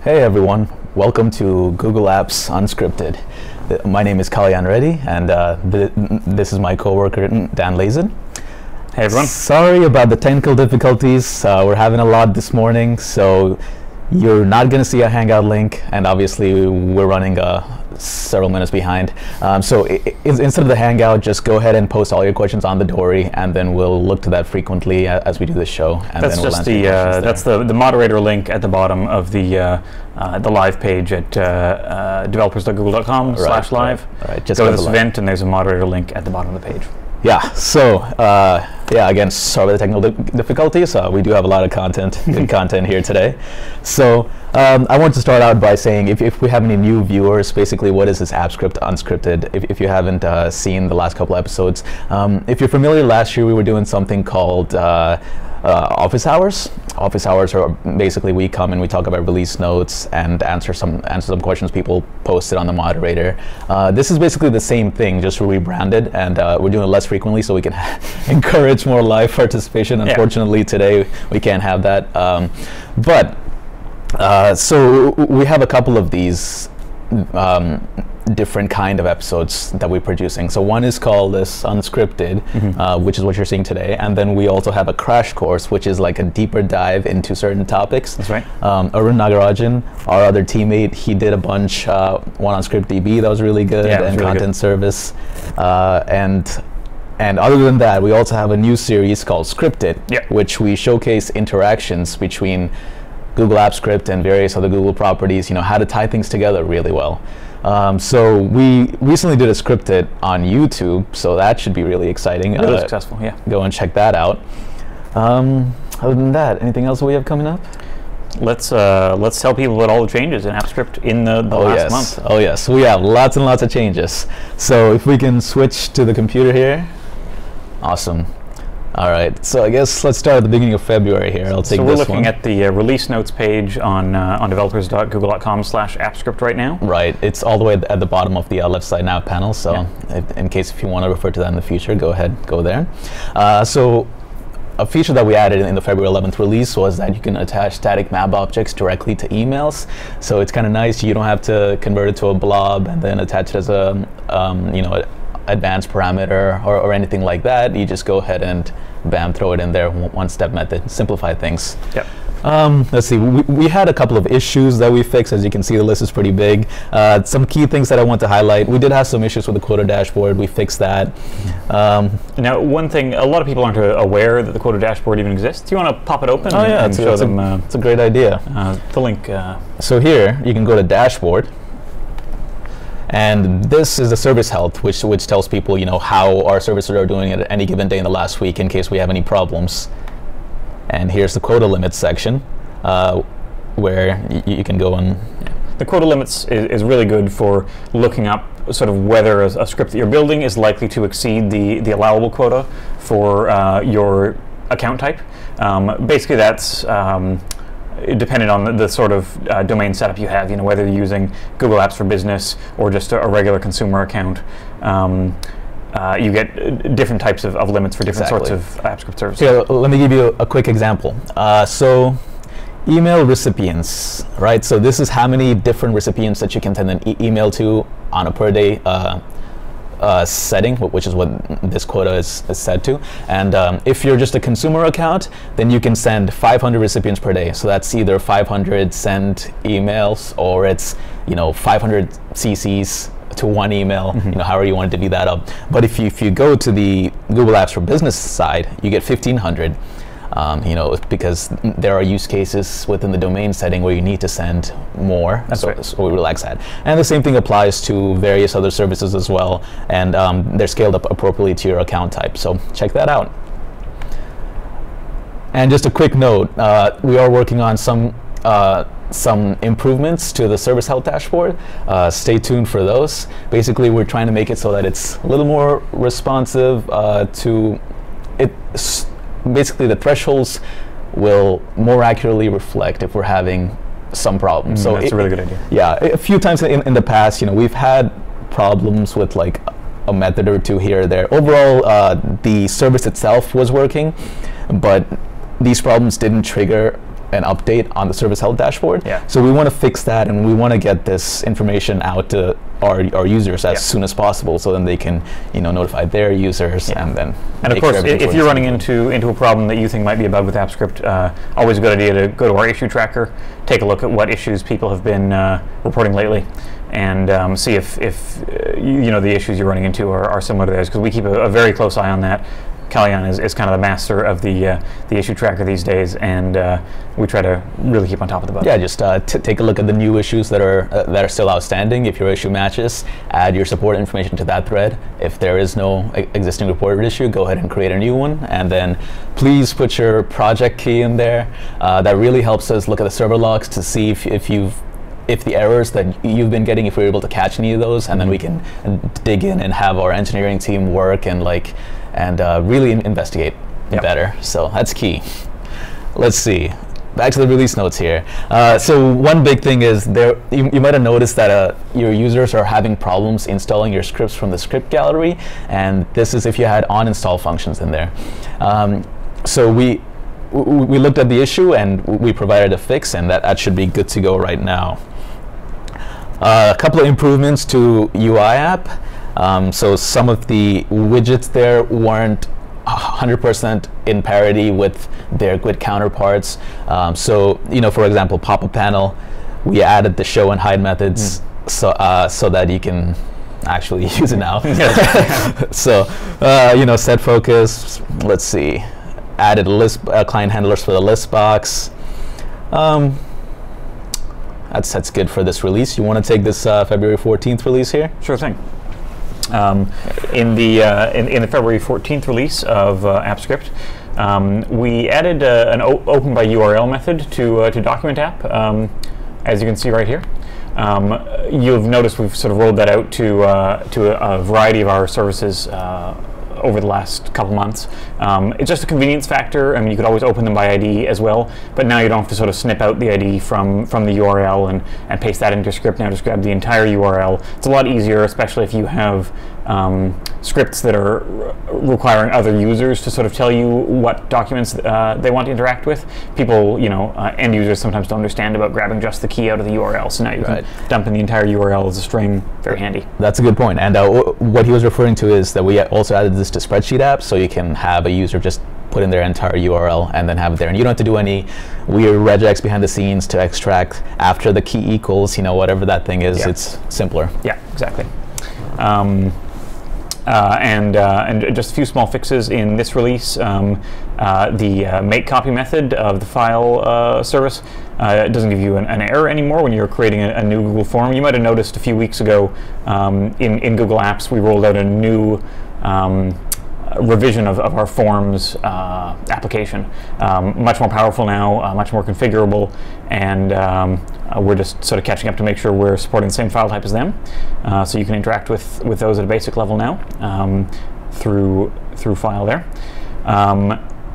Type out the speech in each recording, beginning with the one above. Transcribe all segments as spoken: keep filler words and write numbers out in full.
Hey everyone, welcome to Google Apps Unscripted. Uh, My name is Kalyan Reddy, and uh, th this is my coworker Dan Lazin. Hey everyone. Sorry about the technical difficulties. Uh, we're having a lot this morning, so you're not going to see a Hangout link, and obviously we're running uh, several minutes behind. Um, so I I instead of the Hangout, just go ahead and post all your questions on the Dory, and then we'll look to that frequently as we do the show. And that's then we'll just the uh, that's the the moderator link at the bottom of the uh, uh, the live page at uh, uh, developers dot google dot com slash live. Right, right. Just go to this event, and there's a moderator link at the bottom of the page. Yeah, so, uh, yeah, again, sorry about the technical di difficulties. Uh, we do have a lot of content, good content here today. So, um, I want to start out by saying, if, if we have any new viewers, basically, what is this AppScript Unscripted? If, if you haven't uh, seen the last couple episodes, um, if you're familiar, last year we were doing something called uh, uh, Office Hours. Office Hours are basically we come and we talk about release notes and answer some answer some questions people posted on the moderator. Uh, this is basically the same thing, just rebranded, and uh, we're doing it less frequently so we can encourage more live participation. Unfortunately, yeah. Today we can't have that. Um, but uh, so we have a couple of these um, different kind of episodes that we're producing. So one is called this Unscripted, mm-hmm. uh, which is what you're seeing today, and then we also have a crash course, which is like a deeper dive into certain topics. That's right. Um, Arun Nagarajan, our other teammate, he did a bunch, uh, one on ScriptDB that was really good, yeah, and really content good. service, uh, and and other than that, we also have a new series called Scripted, yeah. which we showcase interactions between Google Apps Script and various other Google properties, you know, how to tie things together really well. Um, so we recently did a Scripted on YouTube, so that should be really exciting. Really uh, successful, yeah. Go and check that out. Um, other than that, anything else we have coming up? Let's uh, let's tell people about all the changes in AppScript in the, the oh last yes. month. Oh yes, we have lots and lots of changes. So if we can switch to the computer here, awesome. All right, so I guess let's start at the beginning of February here. I'll take this one. So we're looking one. at the uh, release notes page on uh, on developers dot google dot com slash appscript right now. Right, it's all the way at the bottom of the uh, left side nav panel. So yeah. if, in case if you want to refer to that in the future, go ahead, go there. Uh, so a feature that we added in the February eleventh release was that you can attach static map objects directly to emails. So it's kind of nice. You don't have to convert it to a blob and then attach it as a um, you know. advanced parameter or, or anything like that. You just go ahead and bam, throw it in there, one-step method, simplify things. Yep. Um, let's see, we, we had a couple of issues that we fixed. As you can see, the list is pretty big. Uh, some key things that I want to highlight. We did have some issues with the Quota Dashboard. We fixed that. Um, now, one thing, a lot of people aren't uh, aware that the Quota Dashboard even exists. Do you want to pop it open oh and, yeah, and it's show a, them? A, uh, it's a great idea. Uh, the link. Uh, so here, you can go to Dashboard. And this is the service health, which which tells people, you know, how our services are doing at any given day in the last week in case we have any problems. And here's the quota limits section, uh, where y you can go and. The quota limits is, is really good for looking up sort of whether a, a script that you're building is likely to exceed the the allowable quota for uh, your account type. Um, basically, that's. Um, depending on the, the sort of uh, domain setup you have, you know, whether you're using Google Apps for Business or just a, a regular consumer account, um, uh, you get uh, different types of, of limits for different exactly. sorts of AppScript services. Here, let me give you a, a quick example. Uh, so, email recipients, right? So this is how many different recipients that you can send an e email to on a per day uh, Uh, setting, which is what this quota is, is set to. And um, if you're just a consumer account, then you can send five hundred recipients per day. So that's either five hundred send emails, or it's, you know, five hundred C Cs to one email, mm-hmm. you know, however you want it to be that up. But if you, if you go to the Google Apps for Business side, you get fifteen hundred. Um, you know, because there are use cases within the domain setting where you need to send more. That's so, right. so we relax that. And the same thing applies to various other services as well. And um, they're scaled up appropriately to your account type. So check that out. And just a quick note, uh, we are working on some uh, some improvements to the service health dashboard. Uh, stay tuned for those. Basically, we're trying to make it so that it's a little more responsive uh, to it. Basically, the thresholds will more accurately reflect if we're having some problems. Mm, so that's it, a really good idea. Yeah, a few times in, in the past, you know, we've had problems with like a method or two here or there. Overall, uh, the service itself was working, but these problems didn't trigger an update on the service health dashboard. Yeah. So we want to fix that, and we want to get this information out to our, our users as yeah. soon as possible, so then they can, you know, notify their users, yeah. and then. And of course, sure if you're running into into a problem that you think might be a bug with AppScript, uh, always a good idea to go to our issue tracker, take a look at what issues people have been uh, reporting lately, and um, see if if uh, you, you know the issues you're running into are, are similar to theirs, because we keep a, a very close eye on that. Kalyan is, is kind of the master of the uh, the issue tracker these days, and uh, we try to really keep on top of the bugs. Yeah, just uh, t take a look at the new issues that are uh, that are still outstanding. If your issue matches, add your support information to that thread. If there is no e existing reported issue, go ahead and create a new one, and then please put your project key in there. Uh, that really helps us look at the server logs to see if, if you've if the errors that you've been getting, if we're able to catch any of those, and then we can dig in and have our engineering team work and like and uh, really in investigate yep. better. So that's key. Let's see. Back to the release notes here. Uh, so one big thing is there. You, you might have noticed that uh, your users are having problems installing your scripts from the script gallery, and this is if you had on-install functions in there. Um, so we we looked at the issue and we provided a fix, and that, that should be good to go right now. Uh, a couple of improvements to U I app. Um, so some of the widgets there weren't one hundred percent in parity with their G U I D counterparts. Um, so, you know, for example, pop-up panel, we added the show and hide methods mm. so uh, so that you can actually use it now. So, uh, you know, set focus. Let's see, added Lisp uh, client handlers for the Lisp box. Um, that's that's good for this release. You want to take this uh, February fourteenth release here? Sure thing. Um, in the uh, in, in the February fourteenth release of uh, AppScript, um, we added uh, an o open by U R L method to uh, to document app, um, as you can see right here. Um, you've noticed we've sort of rolled that out to uh, to a, a variety of our services uh, over the last couple months. Um, it's just a convenience factor. I mean, you could always open them by I D as well, but now you don't have to sort of snip out the I D from, from the U R L and, and paste that into your script. Now just grab the entire U R L. It's a lot easier, especially if you have um, scripts that are requiring other users to sort of tell you what documents uh, they want to interact with. People, you know, uh, end users sometimes don't understand about grabbing just the key out of the U R L, so now you right. can dump in the entire U R L as a string. Very handy. That's a good point. And uh, what he was referring to is that we also added this to spreadsheet apps, so you can have a user just put in their entire U R L and then have it there, and you don't have to do any weird regex behind the scenes to extract after the key equals, you know, whatever that thing is. Yeah. It's simpler. Yeah, exactly. Um, uh, and uh, and just a few small fixes in this release. Um, uh, the uh, make copy method of the file uh, service uh, doesn't give you an, an error anymore when you're creating a, a new Google form. You might have noticed a few weeks ago um, in in Google Apps we rolled out a new Um, revision of, of our forms uh, application. Um, much more powerful now, uh, much more configurable, and um, uh, we're just sort of catching up to make sure we're supporting the same file type as them. Uh, so you can interact with, with those at a basic level now um, through, through file there. Um,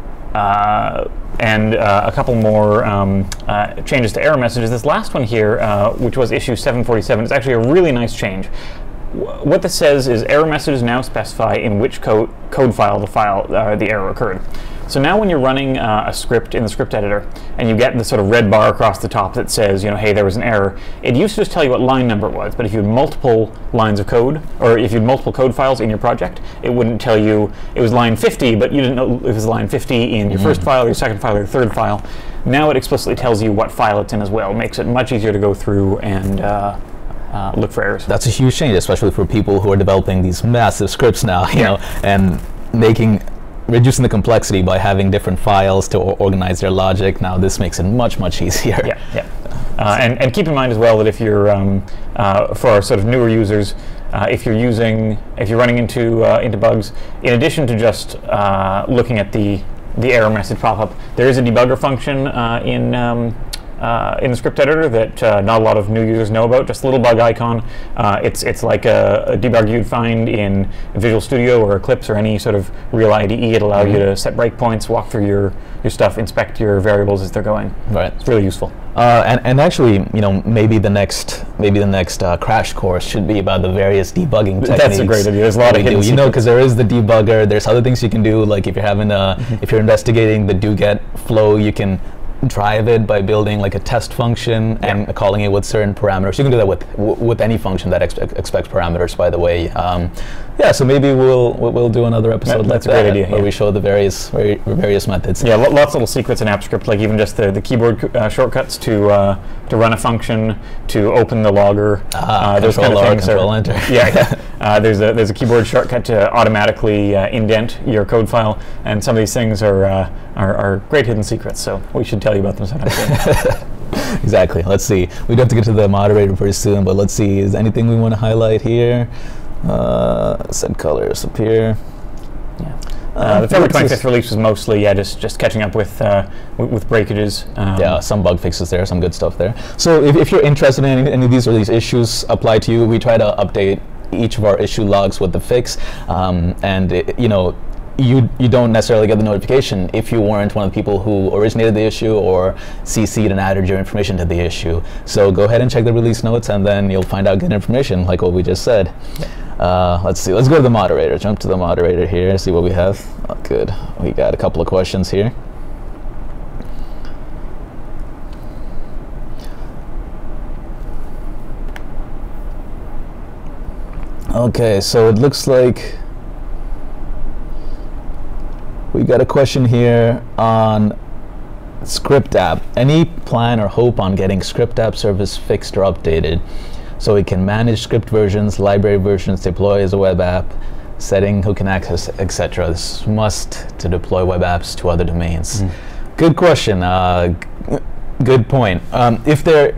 uh, and uh, a couple more um, uh, changes to error messages. This last one here, uh, which was issue seven forty-seven, is actually a really nice change. What this says is error messages now specify in which code code file the file uh, the error occurred. So now when you're running uh, a script in the script editor and you get the sort of red bar across the top that says, you know, hey, there was an error, it used to just tell you what line number it was, but if you had multiple lines of code, or if you had multiple code files in your project, it wouldn't tell you it was line fifty, but you didn't know if it was line fifty in your mm-hmm. first file, or your second file, or your third file. Now it explicitly tells you what file it's in as well. It makes it much easier to go through and uh, Uh, look for errors. That's a huge change, especially for people who are developing these massive scripts now, you yeah. know, and making, reducing the complexity by having different files to organize their logic. Now this makes it much, much easier. Yeah, yeah. Uh, and, and keep in mind as well that if you're, um, uh, for our sort of newer users, uh, if you're using, if you're running into, uh, into bugs, in addition to just uh, looking at the, the error message pop-up, there is a debugger function uh, in um, Uh, in the script editor that uh, not a lot of new users know about. Just a little bug icon. Uh, it's it's like a, a debug you'd find in Visual Studio or Eclipse or any sort of real I D E. It allows mm-hmm. you to set breakpoints, walk through your your stuff, inspect your variables as they're going. Right. It's really useful. Uh, and and actually, you know, maybe the next maybe the next uh, crash course should be about the various debugging techniques. That's a great idea. There's a lot of hidden do. You know, because there is the debugger. There's other things you can do. Like if you're having a mm-hmm. if you're investigating the do get flow, you can drive it by building like a test function yeah. and calling it with certain parameters. You can do that with w with any function that ex expects parameters, by the way. Um, yeah, so maybe we'll we'll do another episode that, like that's a that great idea, where yeah. we show the various vari various methods. Yeah, lo lots of little secrets in AppScript, like even just the, the keyboard uh, shortcuts to uh, to run a function, to open the logger. Ah, uh, those kind of R, things. control are, enter. Yeah, yeah. Uh, there's a there's a keyboard shortcut to automatically uh, indent your code file, and some of these things are, uh, are are great hidden secrets. So we should tell you about them sometime soon. Exactly. Let's see. We do have to get to the moderator pretty soon, but let's see. Is there anything we want to highlight here? Uh, set colors up here. Yeah. Uh, Uh, the February twenty-fifth release was mostly yeah just just catching up with uh, with, with breakages. Um, yeah, some bug fixes there, some good stuff there. So if, if you're interested in any, any of these or these issues apply to you, we try to update each of our issue logs with the fix, um, and it, you know. You, you don't necessarily get the notification if you weren't one of the people who originated the issue or C C'd and added your information to the issue. So go ahead and check the release notes, and then you'll find out good information, like what we just said. Uh, let's see. Let's go to the moderator. Jump to the moderator here. See what we have. Oh, good. We got a couple of questions here. Okay, so it looks like we got a question here on Script App. Any plan or hope on getting Script App service fixed or updated so we can manage script versions, library versions, deploy as a web app, setting who can access, et cetera. This is must to deploy web apps to other domains. Mm. Good question. Uh, g good point. Um, if there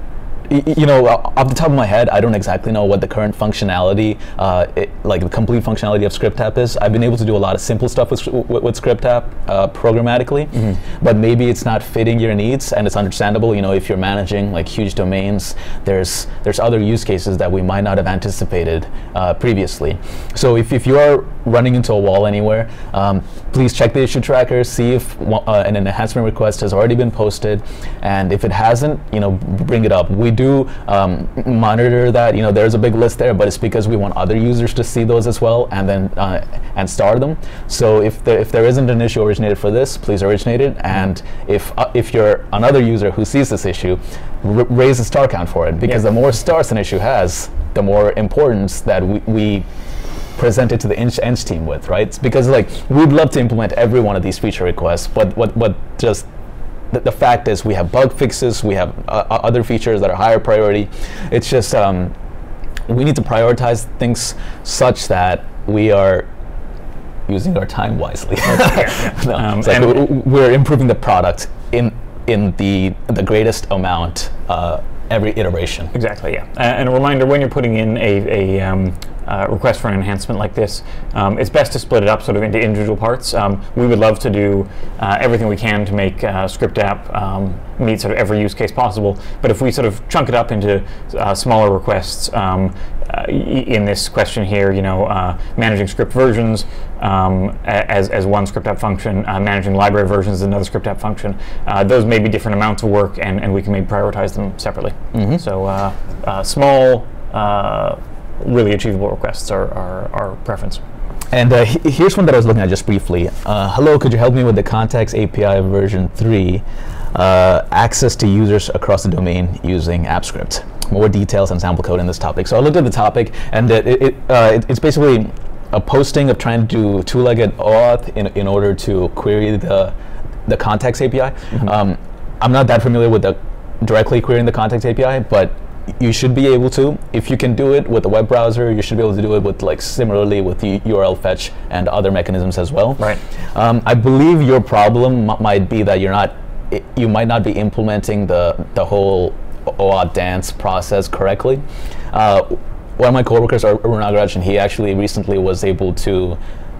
you know, off the top of my head, I don't exactly know what the current functionality, uh, it, like the complete functionality of Script App is. I've been able to do a lot of simple stuff with, with, with Script App uh, programmatically, mm-hmm. but maybe it's not fitting your needs, and it's understandable. You know, if you're managing like huge domains, there's there's other use cases that we might not have anticipated uh, previously. So if, if you are running into a wall anywhere, um, please check the issue tracker, see if uh, an enhancement request has already been posted, and if it hasn't, you know, bring it up. We do um, monitor that. You know, there's a big list there, but it's because we want other users to see those as well, and then uh, and star them. So if there if there isn't an issue originated for this, please originate it. And if uh, if you're another user who sees this issue, r raise the star count for it, because yeah. the more stars an issue has, the more importance that we, we present it to the eng, eng team with, right? It's because like we'd love to implement every one of these feature requests, but what what just The, the fact is we have bug fixes, we have uh, other features that are higher priority. It's just um, we need to prioritize things such that we are using our time wisely. no, um, like we're improving the product in in the the greatest amount uh, every iteration. Exactly, yeah. Uh, and a reminder, when you're putting in a, a um, uh, request for an enhancement like this, um, it's best to split it up sort of into individual parts. Um, we would love to do uh, everything we can to make uh, Script App um, meet sort of every use case possible, but if we sort of chunk it up into uh, smaller requests, um, uh, in this question here, you know, uh, managing script versions um, as, as one Script App function, uh, managing library versions as another Script App function, uh, those may be different amounts of work, and, and we can maybe prioritize them separately. Mm-hmm. So uh, uh, small, uh, really achievable requests are, are our preference. And uh, here's one that I was looking at just briefly. Uh, hello, could you help me with the Contacts A P I version three, uh, access to users across the domain using AppScript? More details and sample code in this topic. So I looked at the topic, and it, it, uh, it, it's basically a posting of trying to do two-legged OAuth in, in order to query the, the Contacts A P I. Mm-hmm. um, I'm not that familiar with the directly querying the Contacts A P I, but you should be able to. If you can do it with a web browser, you should be able to do it with, like, similarly with the U R L fetch and other mechanisms as well. Right. Um, I believe your problem m might be that you're not, it, you might not be implementing the the whole OAuth dance process correctly. Uh, one of my coworkers, Arun Nagaraj, and he actually recently was able to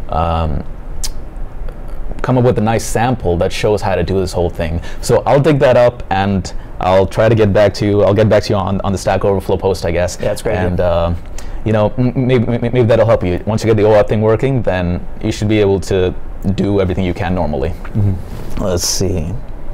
um, come up with a nice sample that shows how to do this whole thing. So I'll dig that up, and I'll try to get back to you. I'll get back to you on, on the Stack Overflow post, I guess. Yeah, that's great. And uh, you know, maybe, maybe that'll help you. Once you get the OAuth thing working, then you should be able to do everything you can normally. Mm-hmm. Let's see.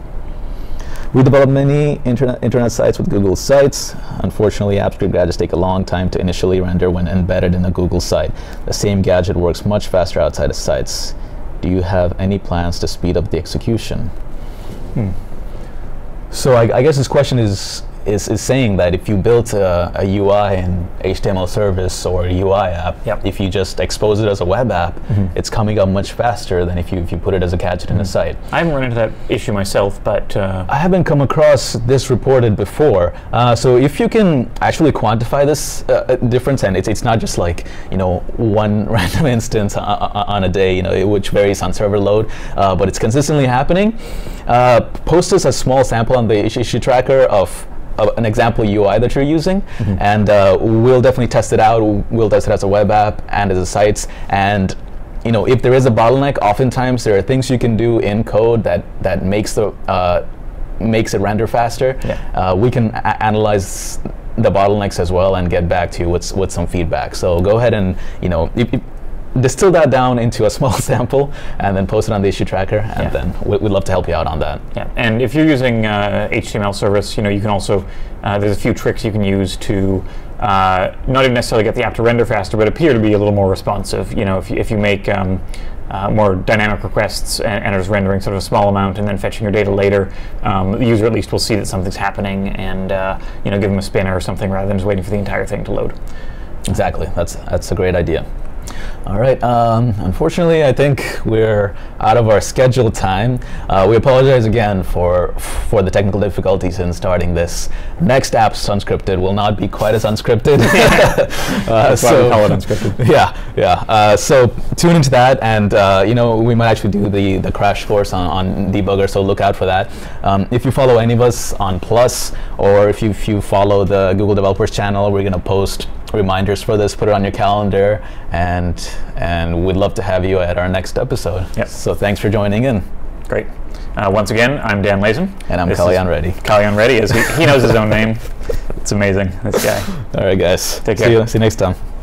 We develop many internet, internet sites with Google Sites. Unfortunately, AppScript gadgets take a long time to initially render when embedded in a Google site. The same gadget works much faster outside of sites. Do you have any plans to speed up the execution? Hmm. So I, I guess this question is is, is saying that if you built a, a U I in H T M L service or a U I app, yep. if you just expose it as a web app, mm-hmm. it's coming up much faster than if you if you put it as a gadget mm-hmm. in a site. I haven't run into that issue myself, but uh, I haven't come across this reported before. Uh, so if you can actually quantify this uh, difference, and it's it's not just like you know one random instance on, on a day, you know, which varies on server load, uh, but it's consistently happening. Uh, post us a small sample on the issue tracker of Uh, an example U I that you're using, mm-hmm. and uh, we'll definitely test it out. We'll test it as a web app and as a sites. And you know, if there is a bottleneck, oftentimes there are things you can do in code that that makes the uh, makes it render faster. Yeah. Uh, we can a- analyze the bottlenecks as well and get back to you with with some feedback. So go ahead and you know. If, if distill that down into a small sample and then post it on the issue tracker, and yeah. then we, we'd love to help you out on that. Yeah, and if you're using uh, H T M L service, you know, you can also, uh, there's a few tricks you can use to uh, not even necessarily get the app to render faster, but appear to be a little more responsive. You know, if you, if you make um, uh, more dynamic requests and, and are just rendering sort of a small amount and then fetching your data later, um, the user at least will see that something's happening and, uh, you know, give them a spinner or something rather than just waiting for the entire thing to load. Exactly, that's, that's a great idea. All right, um, unfortunately, I think we're out of our scheduled time. Uh, we apologize again for for the technical difficulties in starting this. Next app's Unscripted will not be quite as unscripted. uh, That's so, why we call it Unscripted. Yeah, yeah. Uh, so tune into that, and uh, you know, we might actually do the, the crash course on, on Debugger, so look out for that. Um, if you follow any of us on Plus, or if you, if you follow the Google Developers channel, we're going to post reminders for this, put it on your calendar, and and we'd love to have you at our next episode. Yep. So thanks for joining in. Great. Uh, once again, I'm Dan Lazen. And I'm Kalyan Reddy. Kalyan Reddy, as he, he knows his own name. It's amazing, this guy. All right, guys. Take care. See you, see you next time.